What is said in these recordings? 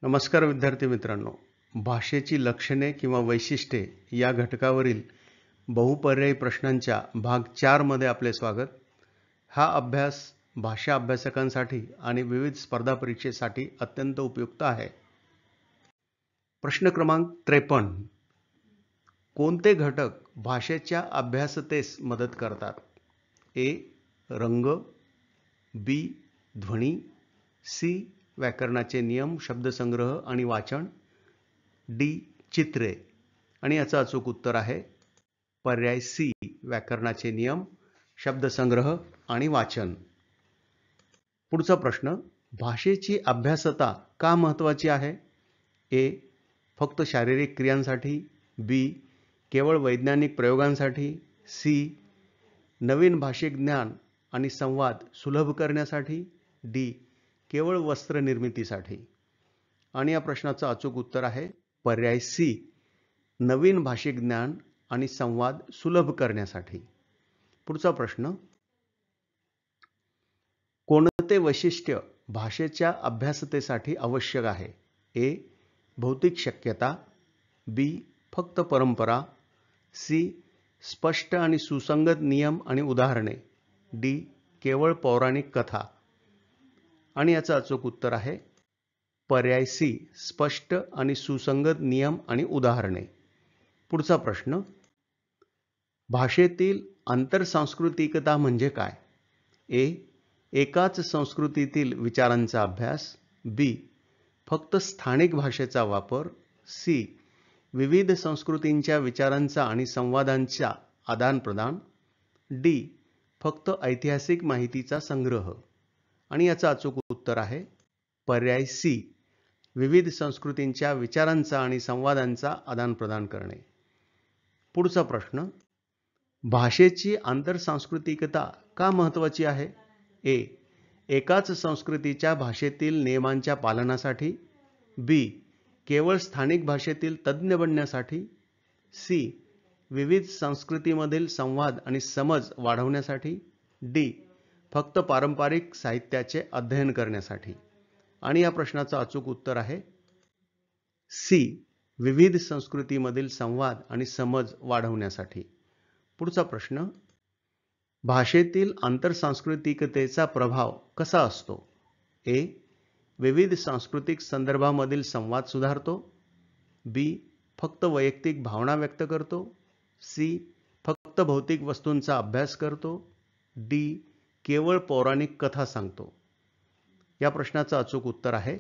नमस्कार विद्यार्थी मित्रांनो, भाषेची लक्षणे किंवा वैशिष्ट्ये या घटकावरील बहुपर्यायी प्रश्नांच्या भाग 4 मध्ये आपले स्वागत. हा अभ्यास भाषा अभ्यासकांसाठी आणि विविध स्पर्धा परीक्षेसाठी अत्यंत उपयुक्त आहे. प्रश्न क्रमांक 53. कोणते घटक भाषेच्या अभ्यासतेस मदत करतात? ए. रंग, बी. ध्वनी, सी. व्याकरणाचे नियम, शब्दसंग्रह आणि वाचन, डी. चित्रे. आणि याचं अचूक उत्तर आहे पर्याय सी. व्याकरणाचे नियम, शब्दसंग्रह आणि वाचन. पुढचा प्रश्न, भाषेची अभ्यासता का महत्त्वाची आहे? ए. फक्त शारीरिक क्रियांसाठी, बी. केवळ वैज्ञानिक प्रयोगांसाठी, सी. नवीन भाषिक ज्ञान आणि संवाद सुलभ करण्यासाठी, डी. केवळ वस्त्र निर्मितीसाठी. आणि या प्रश्नाचं अचूक उत्तर आहे पर्याय सी. नवीन भाषिक ज्ञान आणि संवाद सुलभ करण्यासाठी. पुढचा प्रश्न, कोणते वैशिष्ट्य भाषेच्या अभ्यासतेसाठी आवश्यक आहे? ए. भौतिक शक्यता, बी. फक्त परंपरा, सी. स्पष्ट आणि सुसंगत नियम आणि उदाहरणे, डी. केवळ पौराणिक कथा. आणि याचं अचूक उत्तर आहे पर्याय सी. स्पष्ट आणि सुसंगत नियम आणि उदाहरणे. पुढचा प्रश्न, भाषेतील आंतरसांस्कृतिकता म्हणजे काय? ए. एकाच संस्कृतीतील विचारांचा अभ्यास, बी. फक्त स्थानिक भाषेचा वापर, सी. विविध संस्कृतींच्या विचारांचा आणि संवादांचा आदानप्रदान, डी. फक्त ऐतिहासिक माहितीचा संग्रह. आणि याचं अचूक उत्तर आहे पर्याय सी. विविध संस्कृतींच्या विचारांचा आणि संवादांचा आदानप्रदान करणे. पुढचा प्रश्न, भाषेची आंतरसांस्कृतिकता का महत्त्वाची आहे? ए. एकाच संस्कृतीच्या भाषेतील नियमांच्या पालनासाठी, बी. केवळ स्थानिक भाषेतील तज्ज्ञ बनण्यासाठी, सी. विविध संस्कृतीमधील संवाद आणि समज वाढवण्यासाठी, डी. फक्त पारंपरिक साहित्याचे अध्ययन करण्यासाठी. आणि या प्रश्नाचं अचूक उत्तर आहे सी. विविध संस्कृतीमधील संवाद आणि समज वाढवण्यासाठी. पुढचा प्रश्न, भाषेतील आंतरसांस्कृतिकतेचा प्रभाव कसा असतो? ए. विविध सांस्कृतिक संदर्भामधील संवाद सुधारतो, बी. फक्त वैयक्तिक भावना व्यक्त करतो, सी. फक्त भौतिक वस्तूंचा अभ्यास करतो, डी. केवळ पौराणिक कथा सांगतो. या प्रश्नाचं अचूक उत्तर आहे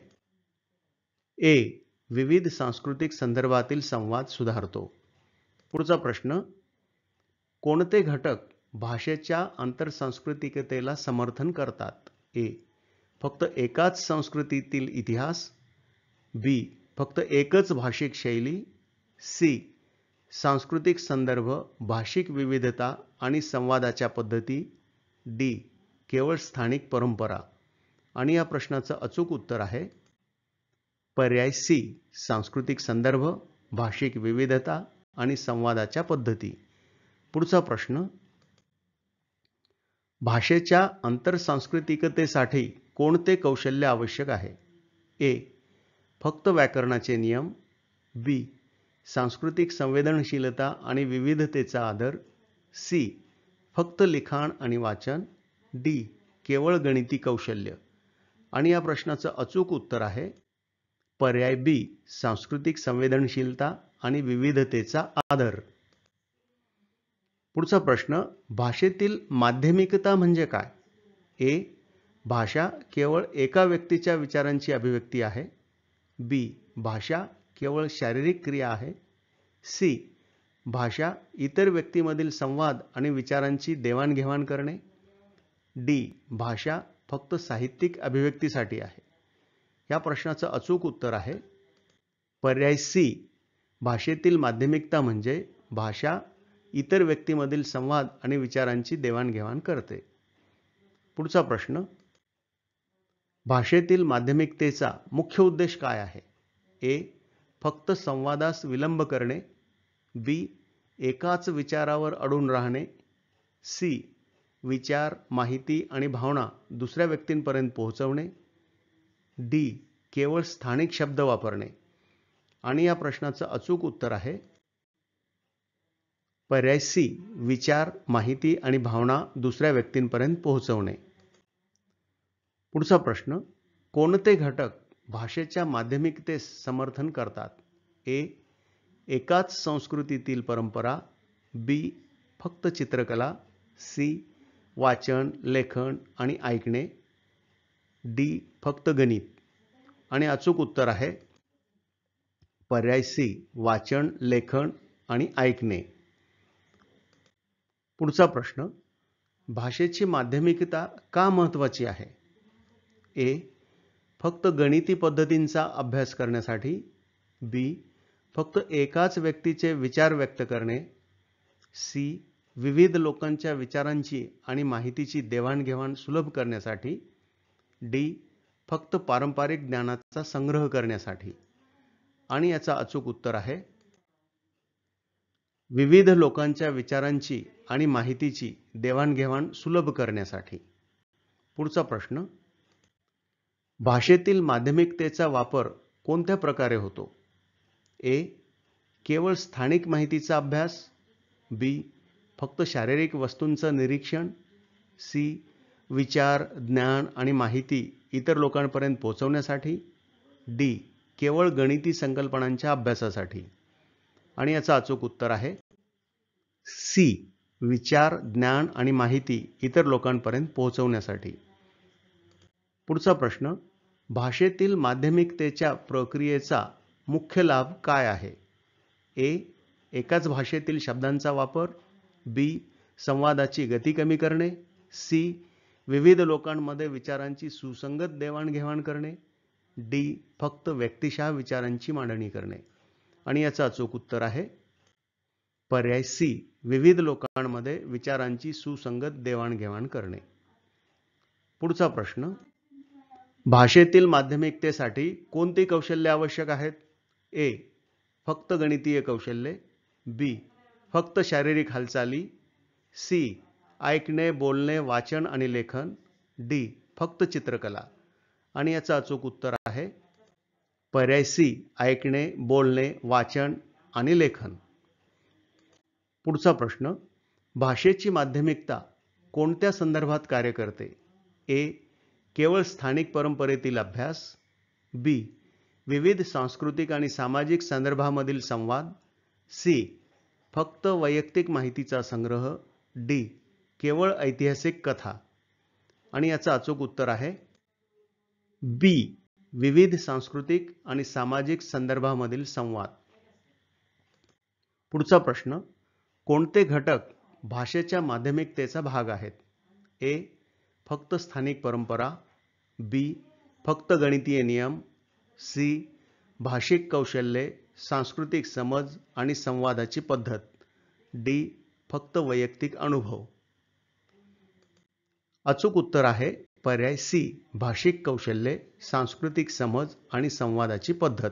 ए. विविध सांस्कृतिक संदर्भातील संवाद सुधारतो. पुढचा प्रश्न, कोणते घटक भाषेच्या आंतरसांस्कृतिकतेला समर्थन करतात? ए. फक्त एकाच संस्कृतीतील इतिहास, बी. फक्त एकच भाषिक शैली, सी. सांस्कृतिक संदर्भ, भाषिक विविधता आणि संवादाच्या पद्धती, डी. केवळ स्थानिक परंपरा. आणि या प्रश्नाचं अचूक उत्तर आहे पर्याय सी. सांस्कृतिक संदर्भ, भाषिक विविधता आणि संवादाच्या पद्धती. पुढचा प्रश्न, भाषेच्या आंतरसांस्कृतिकतेसाठी कोणते कौशल्य आवश्यक आहे? ए. फक्त व्याकरणाचे नियम, बी. सांस्कृतिक संवेदनशीलता आणि विविधतेचा आदर, सी. फक्त लिखाण आणि वाचन, डी. केवळ गणिती कौशल्य. आणि या प्रश्नाचं अचूक उत्तर आहे पर्याय बी. सांस्कृतिक संवेदनशीलता आणि विविधतेचा आदर. पुढचा प्रश्न, भाषेतील माध्यमिकता म्हणजे काय? ए. भाषा केवळ एका व्यक्तीच्या विचारांची अभिव्यक्ती आहे, बी. भाषा केवळ शारीरिक क्रिया आहे, सी. भाषा इतर व्यक्तीमधील संवाद आणि विचारांची देवाणघेवाण करणे, डी. भाषा फक्त साहित्यिक अभिव्यक्तीसाठी आहे. या प्रश्नाचं अचूक उत्तर आहे पर्याय सी. भाषेतील माध्यमिकता म्हणजे भाषा इतर व्यक्तीमधील संवाद आणि विचारांची देवाणघेवाण करते. पुढचा प्रश्न, भाषेतील माध्यमिकतेचा मुख्य उद्देश काय आहे? ए. फक्त संवादास विलंब करणे, बी. एकाच विचारावर अडून राहणे, सी. विचार, माहिती आणि भावना दुसऱ्या व्यक्तींपर्यंत पोहोचवणे, डी. केवळ स्थानिक शब्द वापरणे. आणि या प्रश्नाचं अचूक उत्तर आहे पर्याय सी, विचार, माहिती आणि भावना दुसऱ्या व्यक्तींपर्यंत पोहोचवणे. पुढचा प्रश्न, कोणते घटक भाषेच्या माध्यमिकतेस समर्थन करतात? ए, एकाच संस्कृतीतील परंपरा. बी, फक्त चित्रकला. सी, वाचन, लेखन आणि ऐकणे. डी, फक्त गणित. आणि अचूक उत्तर आहे पर्याय सी, वाचन, लेखन आणि ऐकणे. पुढचा प्रश्न, भाषेची माध्यमिकता का महत्त्वाची आहे? ए, फक्त गणिती पद्धतींचा अभ्यास करण्यासाठी. बी, फक्त एकाच व्यक्तीचे विचार व्यक्त करणे. सी, विविध लोकांच्या विचारांची आणि माहितीची देवाणघेवाण सुलभ करण्यासाठी. डी, फक्त पारंपरिक ज्ञानाचा संग्रह करण्यासाठी. आणि याचा अचूक उत्तर आहे विविध लोकांच्या विचारांची आणि माहितीची देवाणघेवाण सुलभ करण्यासाठी. पुढचा प्रश्न, भाषेतील माध्यमिकतेचा वापर कोणत्या प्रकारे होतो? ए, केवळ स्थानिक माहितीचा अभ्यास. बी, फक्त शारीरिक वस्तूंचं निरीक्षण. सी, विचार, ज्ञान आणि माहिती इतर लोकांपर्यंत पोहोचवण्यासाठी. डी, केवळ गणिती संकल्पनांच्या अभ्यासासाठी. आणि याचं अचूक उत्तर आहे सी, विचार, ज्ञान आणि माहिती इतर लोकांपर्यंत पोहोचवण्यासाठी. पुढचा प्रश्न, भाषेतील माध्यमिकतेच्या प्रक्रियेचा मुख्य लाभ काय आहे? ए, एकाच भाषेतील शब्दांचा वापर. बी, संवादाची गती कमी करणे. सी, विविध लोकांमध्ये विचारांची सुसंगत देवाणघेवाण करणे. डी, फक्त व्यक्तिशः विचारांची मांडणी करणे. आणि याचं अचूक उत्तर आहे पर्याय सी, विविध लोकांमध्ये विचारांची सुसंगत देवाणघेवाण करणे. पुढचा प्रश्न, भाषेतील माध्यमिकतेसाठी कोणती कौशल्ये आवश्यक आहेत? ए, फक्त गणितीय कौशल्ये. बी, फक्त शारीरिक हालचाली. सी, ऐकणे, बोलणे, वाचन आणि लेखन. डी, फक्त चित्रकला. आणि याचं अचूक उत्तर आहे पर्याय सी, ऐकणे, बोलणे, वाचन आणि लेखन. पुढचा प्रश्न, भाषेची माध्यमिकता कोणत्या संदर्भात कार्य करते? ए, केवळ स्थानिक परंपरेतील अभ्यास. बी, विविध सांस्कृतिक आणि सामाजिक संदर्भामधील संवाद. सी, फक्त वैयक्तिक माहितीचा संग्रह. डी, केवळ ऐतिहासिक कथा. आणि याचं अचूक उत्तर आहे बी, विविध सांस्कृतिक आणि सामाजिक संदर्भामधील संवाद. पुढचा प्रश्न, कोणते घटक भाषेच्या माध्यमिकतेचा भाग आहेत? ए, फक्त स्थानिक परंपरा. बी, फक्त गणितीय नियम. सी, भाषिक कौशल्ये, सांस्कृतिक समज आणि संवादाची पद्धत. डी, फक्त वैयक्तिक अनुभव. अचूक उत्तर आहे पर्याय सी, भाषिक कौशल्ये, सांस्कृतिक समज आणि संवादाची पद्धत.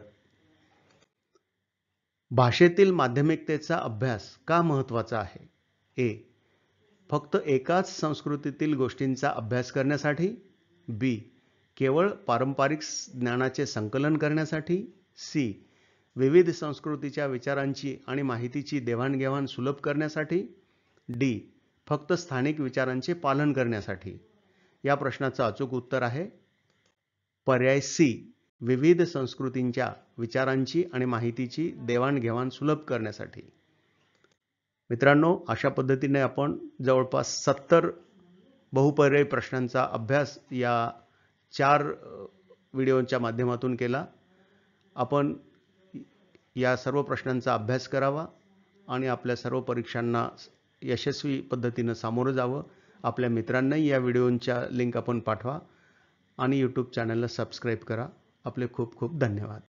भाषेतील माध्यमिकतेचा अभ्यास का महत्त्वाचा आहे? ए, फक्त एकाच संस्कृतीतील गोष्टींचा अभ्यास करण्यासाठी. बी, केवळ पारंपरिक ज्ञानाचे संकलन करण्यासाठी. सी, विविध संस्कृतीच्या विचारांची आणि माहितीची देवाणघेवाण सुलभ करण्यासाठी. डी, फक्त स्थानिक विचारांचे पालन करण्यासाठी. या प्रश्नाचं अचूक उत्तर आहे पर्याय सी, विविध संस्कृतींच्या विचारांची आणि माहितीची देवाणघेवाण सुलभ करण्यासाठी. मित्रांनो, अशा पद्धतीने आपण जवळपास 70 बहुपर्यायी प्रश्नांचा अभ्यास या 4 व्हिडिओच्या माध्यमातून केला. आपण या सर्व प्रश्नांचा अभ्यास करावा आणि आपल्या सर्व परीक्षांना यशस्वी पद्धतीने सामोरं जावं. आपल्या मित्रांनाही या व्हिडिओच्या लिंक आपण पाठवा आणि YouTube चॅनलला सबस्क्राईब करा. आपले खूप खूप धन्यवाद.